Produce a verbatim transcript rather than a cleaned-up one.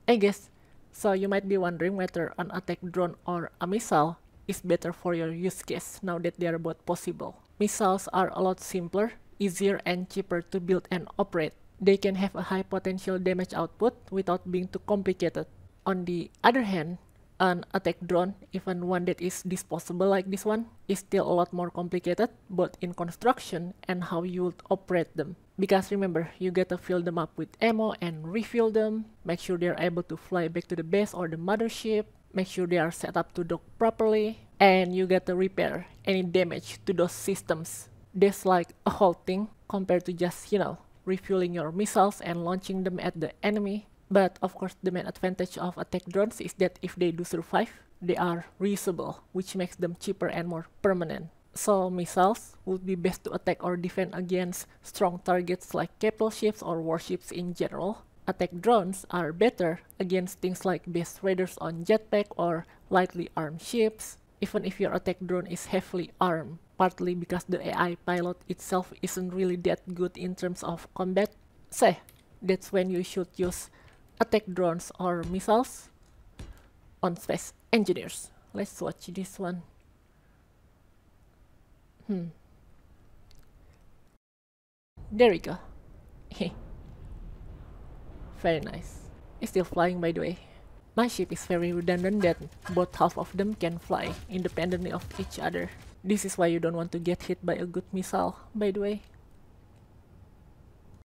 I guess, so you might be wondering whether an attack drone or a missile is better for your use case now that they are both possible. Missiles are a lot simpler, easier and cheaper to build and operate. They can have a high potential damage output without being too complicated. On the other hand, an attack drone, even one that is disposable like this one, is still a lot more complicated, both in construction and how you would operate them. Because remember, you gotta fill them up with ammo and refill them, make sure they are able to fly back to the base or the mothership, make sure they are set up to dock properly, and you gotta repair any damage to those systems. That's like a whole thing compared to just, you know, refueling your missiles and launching them at the enemy. But of course, the main advantage of attack drones is that if they do survive, they are reusable, which makes them cheaper and more permanent. So missiles would be best to attack or defend against strong targets like capital ships or warships in general. Attack drones are better against things like base raiders on jetpack or lightly armed ships, even if your attack drone is heavily armed, partly because the A I pilot itself isn't really that good in terms of combat. So that's when you should use attack drones or missiles on space engineers. Let's watch this one. Hmm. There we go. Very nice. It's still flying, by the way. My ship is very redundant that both half of them can fly independently of each other. This is why you don't want to get hit by a good missile, by the way.